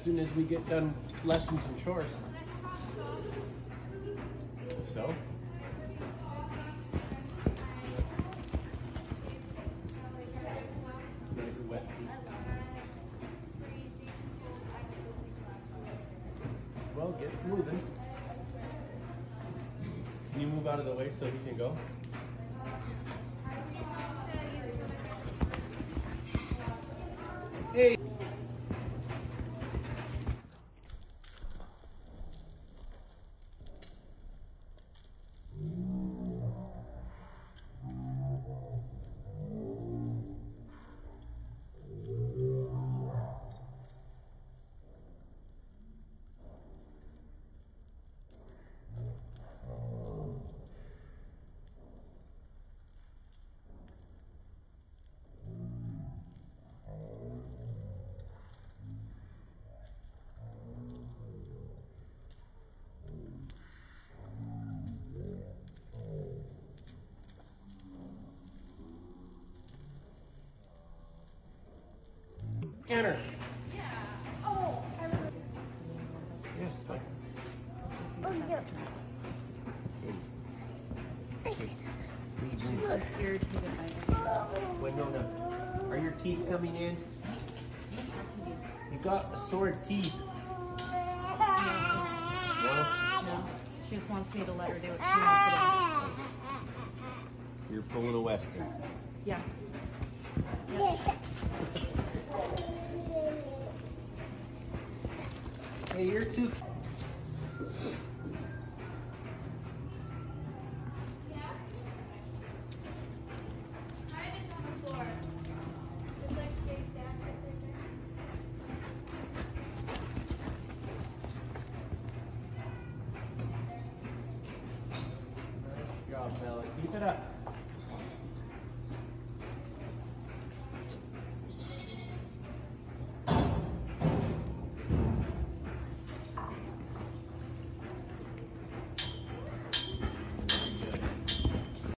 soon as we get done lessons and chores. So. Wet. Well, get moving. Can you move out of the way so he can go? Hey! Enter. Yeah. Oh, I remember. Yeah, it's fine. Oh, yeah. She's just irritated by it. Wait, no. Are your teeth coming in? You got sore teeth. No? No, she just wants me to let her do what she wants to You're pulling a Weston. do. Yeah. Hey, you're too. Good job, Bella. Keep it up.